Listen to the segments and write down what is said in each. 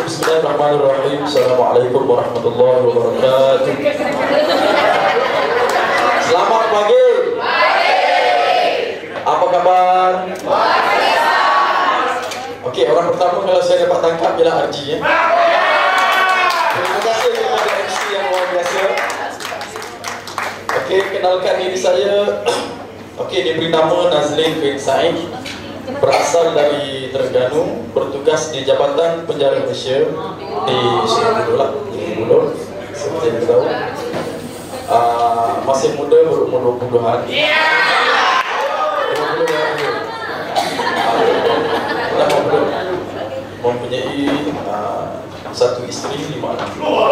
Bismillahirrahmanirrahim. Assalamualaikum warahmatullahi wabarakatuh. Selamat pagi. Apa kabar? Okey, orang pertama kalau saya dapat tangkap ialah Arji, ya. Terima kasih kepada MC yang luar biasa. Okey, kenalkan diri saya. Okey, diberi nama Nazlin bin Said. Berasal dari Terengganu, bertugas di Jabatan Penjara Malaysia di Sungai lah, di Buloh, seperti yang kita tahu. Masih muda, berumur 20-an. Mempunyai satu isteri, 5 anak.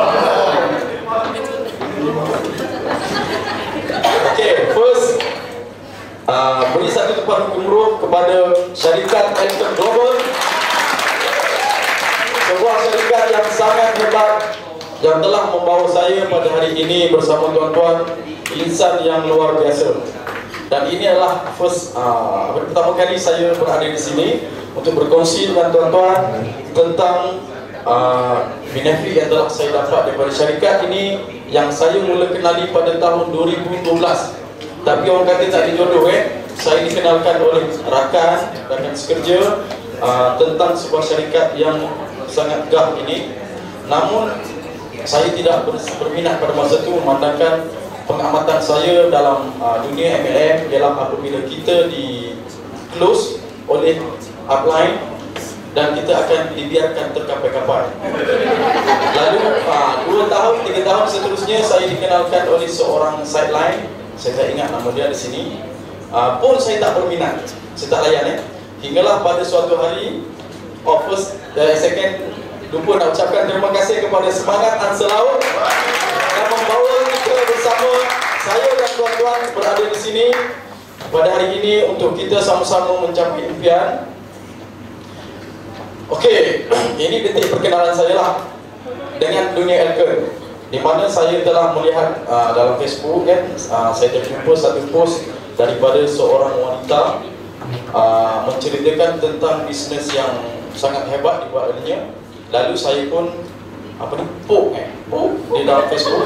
Okay, first beri satu tepukan gemuruh kepada syarikat Elton Global, sebuah syarikat yang sangat hebat yang telah membawa saya pada hari ini bersama tuan-tuan insan yang luar biasa. Dan ini adalah pertama kali saya berada di sini untuk berkongsi dengan tuan-tuan tentang benefit yang telah saya dapat daripada syarikat ini yang saya mula kenali pada tahun 2012. Tapi orang kata tak dijodoh, saya dikenalkan oleh rakan sekerja tentang sebuah syarikat yang sangat gah ini. Namun saya tidak berminat pada masa itu, memandangkan pengamatan saya dalam dunia MLM ialah apabila kita di close oleh upline dan kita akan dibiarkan terkapai-kapai. Lalu 2 tahun, 3 tahun seterusnya saya dikenalkan oleh seorang sideline. Saya tak ingat nama dia di sini. Pun saya tak berminat, saya tak layan, hinggalah pada suatu hari, second, lupa nak ucapkan terima kasih kepada Semangat Ansar Laut yang membawa kita bersama saya dan tuan-tuan berada di sini pada hari ini untuk kita sama-sama mencapai impian. Okey, ini detik perkenalan saya lah dengan dunia Elton, di mana saya telah melihat dalam Facebook, saya terjumpa satu post daripada seorang wanita menceritakan tentang bisnes yang sangat hebat dibuat olehnya. Lalu saya pun poke di dalam Facebook.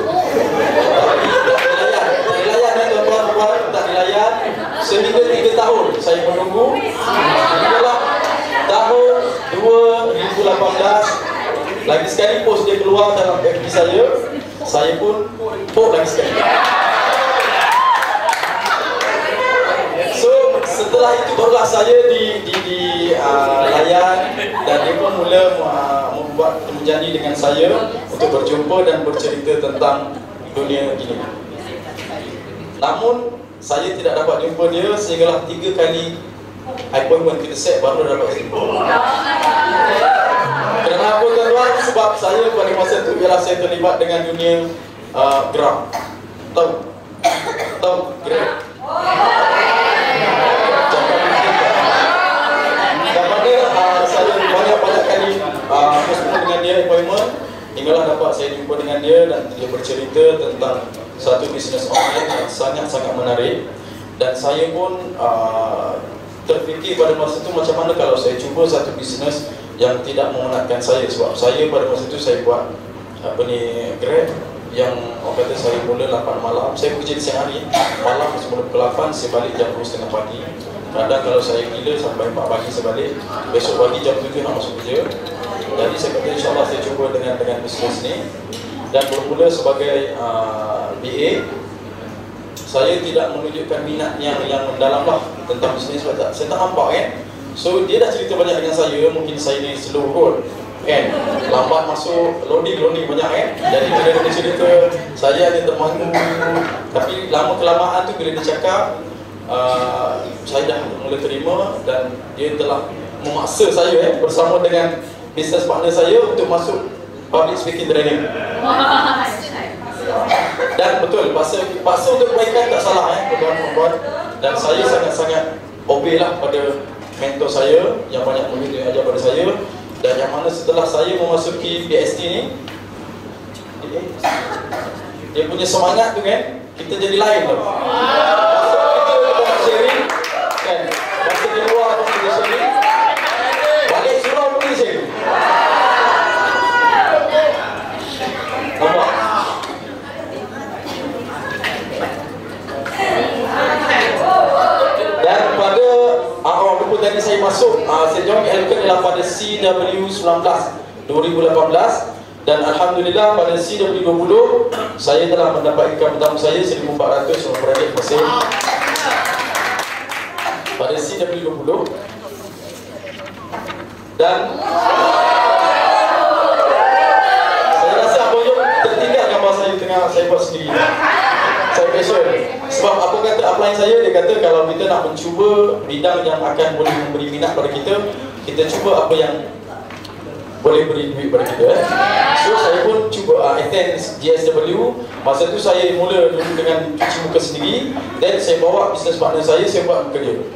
Tak dilayan tuan-tuan, tak dilayan. Sehingga 3 tahun saya menunggu. Hinggalah tahun 2018 lagi sekali post dia keluar dalam FB saya pun post lagi sekali. So setelah itu barulah saya dilayan dan dia pun mula membuat janji dengan saya untuk berjumpa dan bercerita tentang dunia ini. Namun saya tidak dapat jumpa dia sehinggalah 3 kali appointment kita set baru dapat jumpa. Kenapa tuan-tuan? Sebab saya pada masa itu ialah saya terlibat dengan dunia gerak. Tahu gerak? Dan pada saya banyak kali bertemu dengan dia appointment, hinggalah dapat saya jumpa dengan dia dan dia bercerita tentang satu bisnes online yang sangat-sangat menarik. Dan saya pun terfikir pada masa itu macam mana kalau saya cuba satu bisnes yang tidak memenatkan saya. Sebab saya pada masa itu saya buat Grab yang orang kata saya mula 8 malam, saya bekerja di siang hari, malam semula pukul 8, saya balik jam 2.30 pagi. Kadang kalau saya gila sampai 4 pagi saya balik, besok pagi jam 7 nak masuk kerja. Jadi saya kata insyaAllah saya cuba dengan bisnes ni. Dan bermula sebagai BA, saya tidak menunjukkan minat yang mendalam lah tentang bisnes. Saya tak nampak So dia dah cerita banyak dengan saya, mungkin saya ni slow roll lambat masuk, loading banyak Jadi bila dia cerita, saya ni termangu. Tapi lama kelamaan tu bila dia cakap, saya dah mula terima. Dan dia telah memaksa saya bersama dengan business partner saya untuk masuk public speaking training. Dan betul, paksa untuk kebaikan tak salah tuan-tuan. Dan saya sangat-sangat obey lah pada mentor saya yang banyak begitu yang ajar pada saya. Dan yang mana setelah saya memasuki PST ni, dia punya semangat tu kita jadi lain tu. Masa kita buat sharing masa di luar pun kita sharing, balik surau pun kita sharing. CW19 2018. Dan Alhamdulillah pada CW20 saya telah mendapat income pertama saya 1,400 per mesin. Pada CW20. Dan saya rasa Abang Yop tertinggal gambar saya tengah saya buat sendiri. Saya passion. Sebab apa kata upline saya, dia kata kalau kita nak mencuba bidang yang akan boleh memberi minat pada kita, kita cuba apa yang boleh beri duit pada kita. So saya pun cuba attend GSW. Masa tu saya mula dulu dengan cuci muka sendiri. Then saya bawa business partner saya buat muka dia.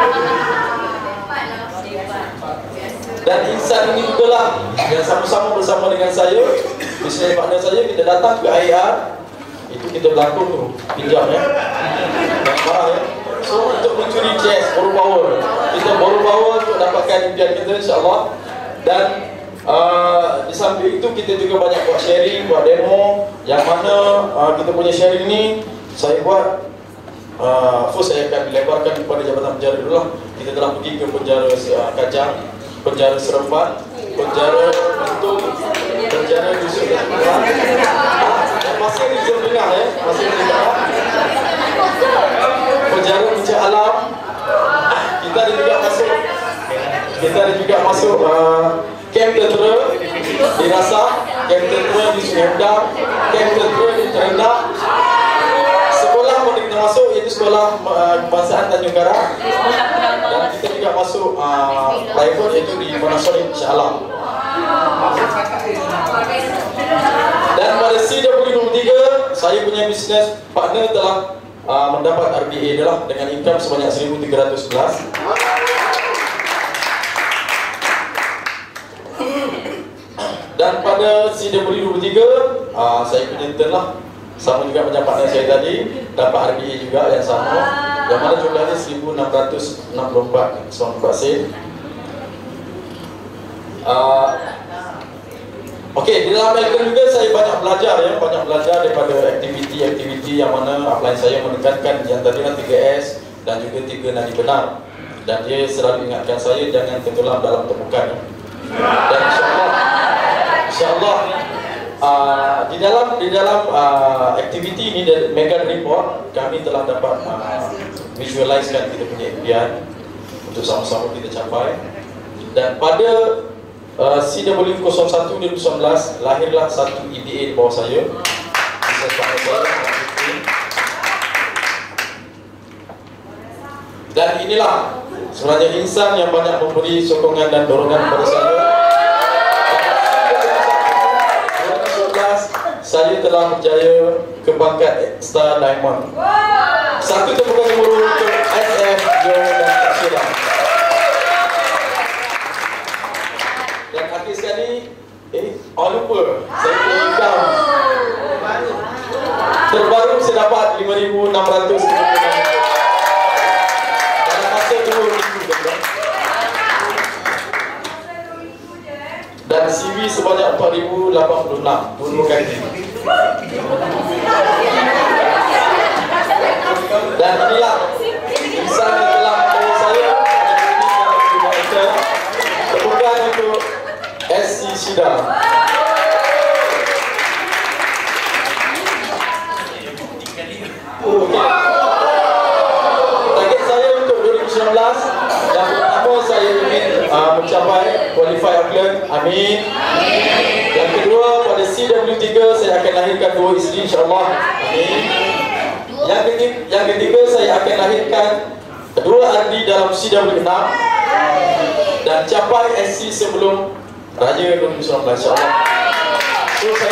Dan insan ini juga lah yang sama-sama bersama dengan saya, business partner saya, kita datang ke IAR. Itu kita berlakon tu, pinjam ya, marah ya. So untuk mencuri cash, borrow power. Kita borrow power untuk dapatkan impian kita, insyaAllah. Dan di samping itu kita juga banyak buat sharing, buat demo. Yang mana kita punya sharing ni saya buat first saya akan dilebarkan kepada Jabatan Penjara dulu lah. Kita telah pergi ke penjara Kajang, penjara Seremban, penjara Bentung, penjara Dusun dan masih di Zon Tengah ya, masih di Tengah, penjara Puncak Alam. Kita ada juga masuk Kamp Tentera di Rasah, Kamp Tentera di Sungai Udang, Kamp Tentera di Terendah. Sekolah pun kita masuk, iaitu Sekolah Kebangsaan Tanjung Karang. Dan kita juga masuk private, iaitu di Monastery Shah Alam. Dan pada CW23 saya punya business partner telah mendapat RBA adalah dengan income sebanyak 1,311. Dan pada CW23 saya punya intern lah, sama juga macam partner saya tadi, dapat RBA juga yang sama, yang mana jumlahnya 1,664 sen. Okey, di dalam Melbourne juga saya banyak belajar daripada aktiviti-aktiviti yang mana upline saya menekankan yang tadi 3S dan juga 3 nadi benar. Dan dia selalu ingatkan saya jangan tenggelam dalam temukan. Dan insyaAllah di dalam aktiviti ini dari Megan Report kami telah dapat visualisekan kita punya impian untuk sama-sama kita capai. Dan pada CW01 2019 lahirlah satu EDA di bawah saya, business partner saya. Dan inilah sebenarnya insan yang banyak memberi sokongan dan dorongan kepada saya. Saya telah berjaya ke pangkat Star Diamond. Satu tepukan gemuruh untuk SF, Jo dan Sheila. Dan akhir sekali, lupa, saya punya income terbaru saya dapat 5,600 dalam masa 2 minggu. Dan CV sebanyak 4,086, 2 kali. Dan inilah insan yang telah membawa saya tepukan untuk SC Shida. Target saya untuk 2019 yang pertama saya ingin mencapai qualify upline, amin. Yang kedua pada CW3 saya akan lahirkan 2 isteri insyaAllah, amin. Yang ketiga saya akan lahirkan 2 RD dalam CW6 dan capai SC sebelum Raya 2019 insyaAllah. So saya